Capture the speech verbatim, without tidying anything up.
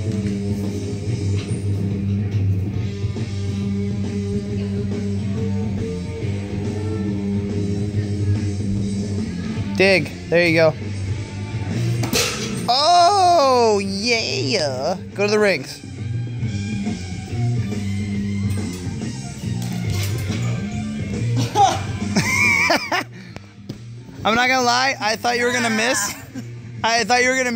Dig. There you go. Oh, yeah. Go to the rings. I'm not gonna lie, I thought you were gonna miss. I thought you were gonna